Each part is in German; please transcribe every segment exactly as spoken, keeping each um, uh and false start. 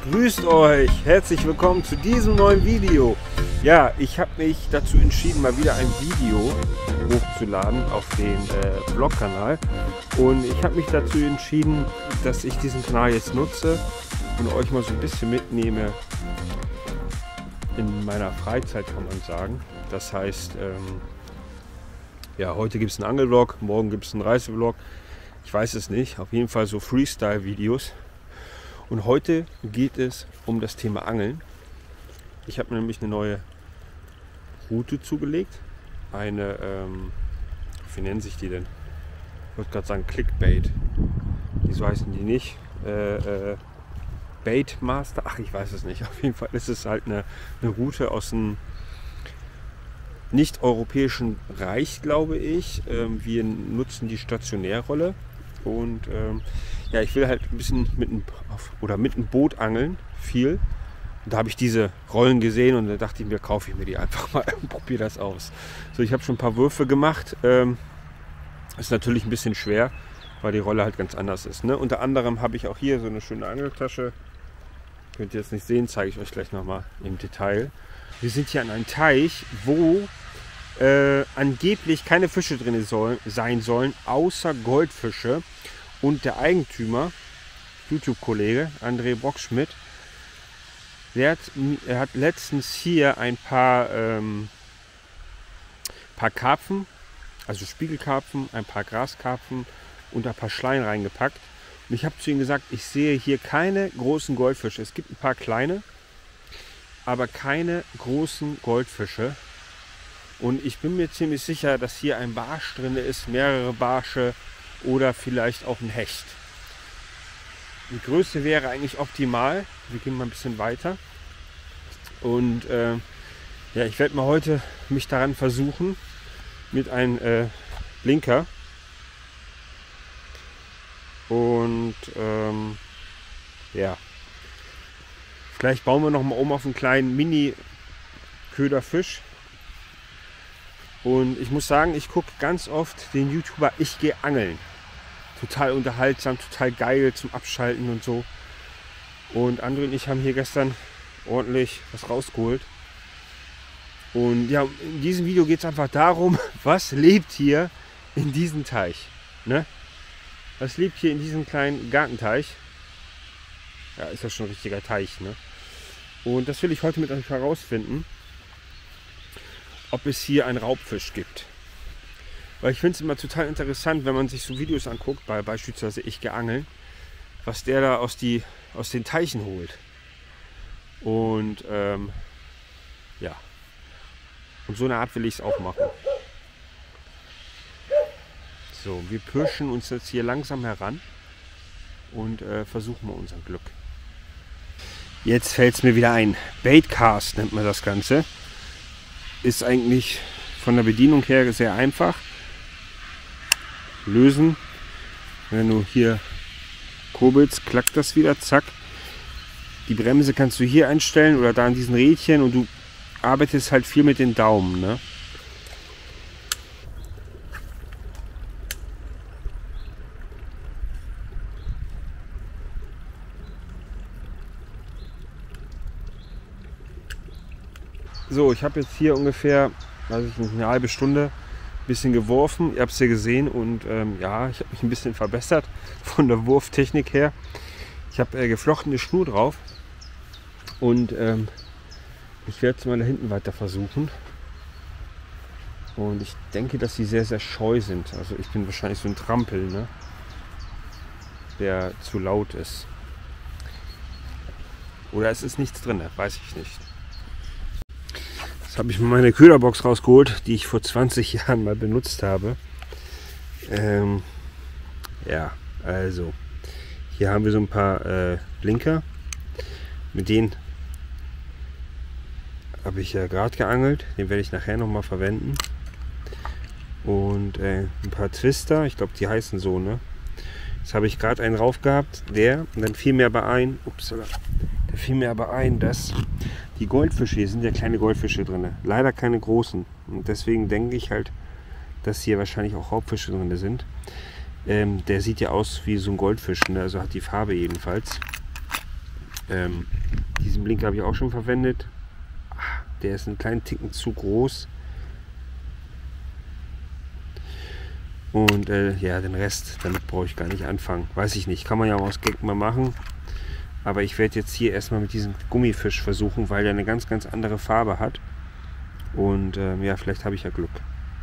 Grüßt euch, herzlich willkommen zu diesem neuen Video. Ja, ich habe mich dazu entschieden, mal wieder ein Video hochzuladen auf den äh, Vlog-Kanal. Und ich habe mich dazu entschieden, dass ich diesen Kanal jetzt nutze und euch mal so ein bisschen mitnehme in meiner Freizeit, kann man sagen. Das heißt, ähm, ja, heute gibt es einen Angelvlog, morgen gibt es einen Reisevlog. Ich weiß es nicht, auf jeden Fall so Freestyle-Videos. Und heute geht es um das Thema Angeln. Ich habe mir nämlich eine neue Route zugelegt. Eine, ähm, wie nennen sich die denn? Ich wollte gerade sagen Clickbait. Wieso heißen die nicht? Äh, äh, Baitmaster? Ach, ich weiß es nicht. Auf jeden Fall ist es halt eine, eine Route aus dem nicht-europäischen Reich, glaube ich. Ähm, wir nutzen die Stationärrolle. Und ähm, ja, ich will halt ein bisschen mit einem, oder mit einem Boot angeln, viel. Und da habe ich diese Rollen gesehen und da dachte ich mir, kaufe ich mir die einfach mal und probiere das aus. So, ich habe schon ein paar Würfe gemacht. Ähm, ist natürlich ein bisschen schwer, weil die Rolle halt ganz anders ist. Ne? Unter anderem habe ich auch hier so eine schöne Angeltasche. Könnt ihr jetzt nicht sehen, zeige ich euch gleich nochmal im Detail. Wir sind hier an einem Teich, wo äh, angeblich keine Fische drin soll, sein sollen, außer Goldfische. Und der Eigentümer, YouTube-Kollege André Brockschmidt, der hat, er hat letztens hier ein paar, ähm, paar Karpfen, also Spiegelkarpfen, ein paar Graskarpfen und ein paar Schleien reingepackt. Und ich habe zu ihm gesagt, ich sehe hier keine großen Goldfische. Es gibt ein paar kleine, aber keine großen Goldfische. Und ich bin mir ziemlich sicher, dass hier ein Barsch drin ist, mehrere Barsche oder vielleicht auch ein Hecht. Die Größe wäre eigentlich optimal. Wir gehen mal ein bisschen weiter. Und äh, ja, ich werde mal heute mich daran versuchen mit einem äh, Blinker. Und ähm, ja, vielleicht bauen wir noch mal um auf einen kleinen Mini-Köderfisch. Und ich muss sagen, ich gucke ganz oft den YouTuber Ich gehe angeln. Total unterhaltsam, total geil zum Abschalten und so. Und André und ich haben hier gestern ordentlich was rausgeholt. Und ja, in diesem Video geht es einfach darum, was lebt hier in diesem Teich. Ne? Was lebt hier in diesem kleinen Gartenteich? Ja, ist ja schon ein richtiger Teich. Ne? Und das will ich heute mit euch herausfinden, ob es hier einen Raubfisch gibt. Weil ich finde es immer total interessant, wenn man sich so Videos anguckt, bei beispielsweise Ich gehe angeln, was der da aus, die, aus den Teichen holt. Und ähm, ja, und so eine Art will ich es auch machen. So, wir pirschen uns jetzt hier langsam heran und äh, versuchen mal unser Glück. Jetzt fällt es mir wieder ein. Baitcast nennt man das Ganze. Ist eigentlich von der Bedienung her sehr einfach. Lösen. Wenn du hier kurbelst, klackt das wieder, zack. Die Bremse kannst du hier einstellen oder da an diesen Rädchen und du arbeitest halt viel mit den Daumen. Ne? So, ich habe jetzt hier ungefähr, weiß ich nicht, eine halbe Stunde ein bisschen geworfen. Ihr habt es ja gesehen und ähm, ja, ich habe mich ein bisschen verbessert von der Wurftechnik her. Ich habe äh, geflochtene Schnur drauf und ähm, ich werde es mal da hinten weiter versuchen. Und ich denke, dass sie sehr, sehr scheu sind. Also ich bin wahrscheinlich so ein Trampel, ne? Der zu laut ist. Oder es ist nichts drin, weiß ich nicht. Habe ich mir meine Köderbox rausgeholt, die ich vor zwanzig Jahren mal benutzt habe. Ähm, ja, also hier haben wir so ein paar äh, Blinker. Mit denen habe ich ja gerade geangelt. Den werde ich nachher noch mal verwenden. Und äh, ein paar Twister, ich glaube die heißen so, ne? Jetzt habe ich gerade einen rauf gehabt, der, und dann fiel mir aber ein, ups, der fiel mir aber ein, dass die Goldfische, hier sind ja kleine Goldfische drin, leider keine großen. Und deswegen denke ich halt, dass hier wahrscheinlich auch Raubfische drin sind. Ähm, der sieht ja aus wie so ein Goldfisch, ne? Also hat die Farbe jedenfalls. Ähm, diesen Blinker habe ich auch schon verwendet. Der ist einen kleinen Ticken zu groß. Und äh, ja, den Rest, damit brauche ich gar nicht anfangen. Weiß ich nicht, kann man ja auch aus Gag mal machen. Aber ich werde jetzt hier erstmal mit diesem Gummifisch versuchen, weil der eine ganz, ganz andere Farbe hat. Und ähm, ja, vielleicht habe ich ja Glück.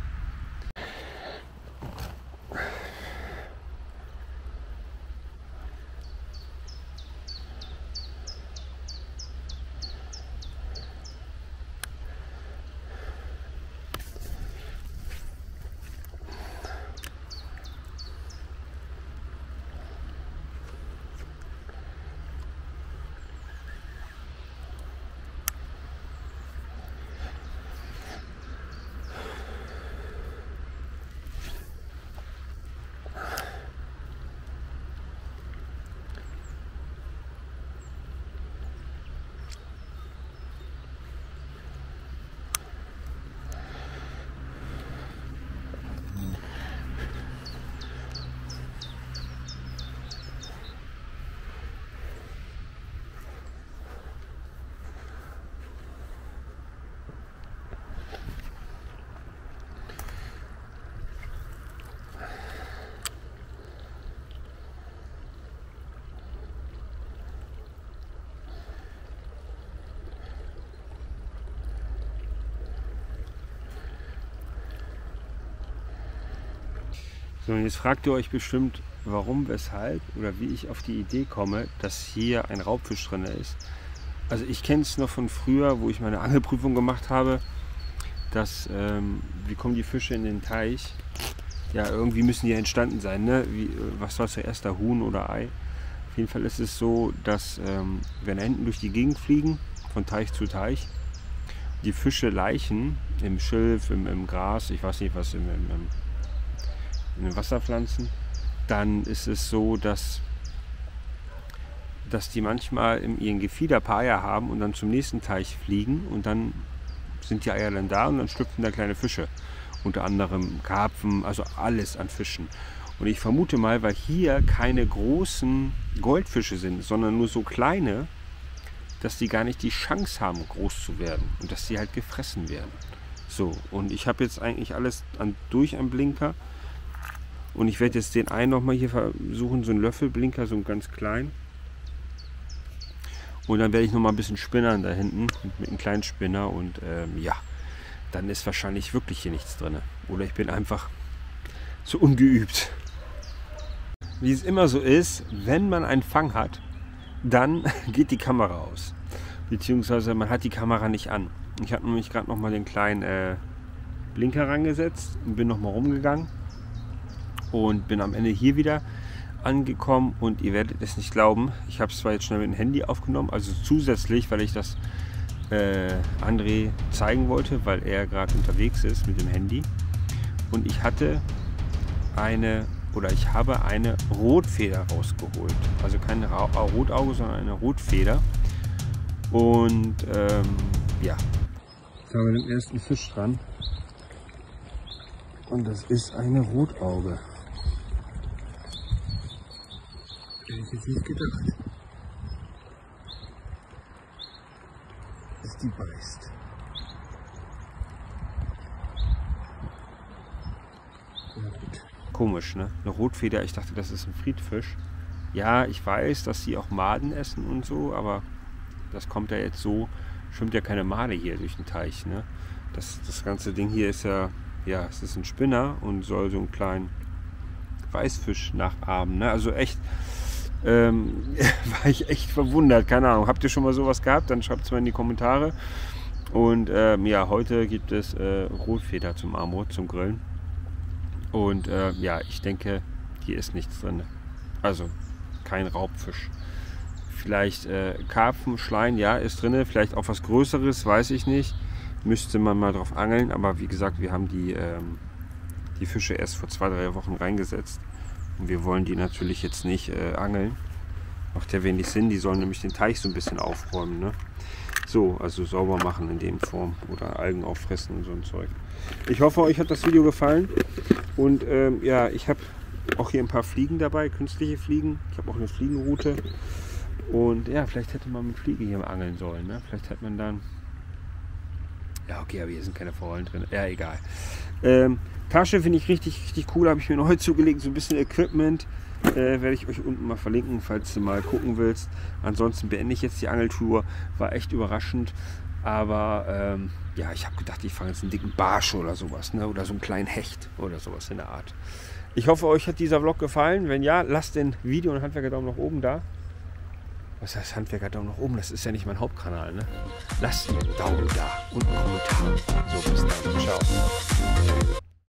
So, und jetzt fragt ihr euch bestimmt, warum, weshalb oder wie ich auf die Idee komme, dass hier ein Raubfisch drin ist. Also ich kenne es noch von früher, wo ich meine Angelprüfung gemacht habe, dass, ähm, wie kommen die Fische in den Teich? Ja, irgendwie müssen die entstanden sein, ne? Wie, was war zuerst, der Huhn oder Ei? Auf jeden Fall ist es so, dass ähm, wenn Enten durch die Gegend fliegen, von Teich zu Teich, die Fische laichen im Schilf, im, im Gras, ich weiß nicht was, im, im, im in den Wasserpflanzen, dann ist es so, dass, dass die manchmal in ihren Gefieder ein paar Eier haben und dann zum nächsten Teich fliegen und dann sind die Eier dann da und dann schlüpfen da kleine Fische. Unter anderem Karpfen, also alles an Fischen. Und ich vermute mal, weil hier keine großen Goldfische sind, sondern nur so kleine, dass die gar nicht die Chance haben, groß zu werden und dass die halt gefressen werden. So, und ich habe jetzt eigentlich alles an, durch am Blinker. Und ich werde jetzt den einen nochmal hier versuchen, so einen Löffelblinker, so einen ganz kleinen. Und dann werde ich nochmal ein bisschen spinnern da hinten mit einem kleinen Spinner. Und ähm, ja, dann ist wahrscheinlich wirklich hier nichts drin. Oder ich bin einfach zu ungeübt. Wie es immer so ist, wenn man einen Fang hat, dann geht die Kamera aus. Beziehungsweise man hat die Kamera nicht an. Ich habe nämlich gerade nochmal den kleinen äh, Blinker rangesetzt und bin nochmal rumgegangen. Und bin am Ende hier wieder angekommen und ihr werdet es nicht glauben, ich habe es zwar jetzt schnell mit dem Handy aufgenommen, also zusätzlich, weil ich das äh, André zeigen wollte, weil er gerade unterwegs ist mit dem Handy. Und ich hatte eine, oder ich habe eine Rotfeder rausgeholt. Also keine Ra Rotauge, sondern eine Rotfeder. Und ähm, ja, jetzt haben wir den ersten Fisch dran. Und das ist eine Rotauge. Hätte ich jetzt nicht gedacht, dass die beißt. Ja, gut. Komisch, ne? Eine Rotfeder, ich dachte, das ist ein Friedfisch. Ja, ich weiß, dass sie auch Maden essen und so, aber das kommt ja jetzt so, schwimmt ja keine Made hier durch den Teich, ne? Das, das ganze Ding hier ist ja, ja, es ist ein Spinner und soll so einen kleinen Weißfisch nachahmen, ne? Also echt, ähm, war ich echt verwundert, keine Ahnung. Habt ihr schon mal sowas gehabt? Dann schreibt es mal in die Kommentare. Und ähm, ja, heute gibt es äh, Rotfeder zum Armut, zum Grillen. Und äh, ja, ich denke, hier ist nichts drin. Also kein Raubfisch. Vielleicht äh, Karpfen, Schleien, ja, ist drin. Vielleicht auch was Größeres, weiß ich nicht. Müsste man mal drauf angeln. Aber wie gesagt, wir haben die, ähm, die Fische erst vor zwei, drei Wochen reingesetzt. Und wir wollen die natürlich jetzt nicht äh, angeln. Macht ja wenig Sinn. Die sollen nämlich den Teich so ein bisschen aufräumen. Ne? So, also sauber machen in dem Form. Oder Algen auffressen und so ein Zeug. Ich hoffe, euch hat das Video gefallen. Und ähm, ja, ich habe auch hier ein paar Fliegen dabei. Künstliche Fliegen. Ich habe auch eine Fliegenrute. Und ja, vielleicht hätte man mit Fliege hier angeln sollen. Ne? Vielleicht hat man dann... Ja, okay, aber hier sind keine Forellen drin. Ja, egal. Ähm, Tasche finde ich richtig, richtig cool. Habe ich mir noch heute zugelegt. So ein bisschen Equipment. Äh, werde ich euch unten mal verlinken, falls du mal gucken willst. Ansonsten beende ich jetzt die Angeltour. War echt überraschend. Aber ähm, ja, ich habe gedacht, ich fange jetzt einen dicken Barsch oder sowas. Ne? Oder so einen kleinen Hecht oder sowas in der Art. Ich hoffe, euch hat dieser Vlog gefallen. Wenn ja, lasst den Video- und Handwerker-Daumen nach oben da. Was heißt Handwerker-Daumen nach oben? Das ist ja nicht mein Hauptkanal. Ne? Lasst einen Daumen da und einen Kommentar. So, bis dann. Ciao.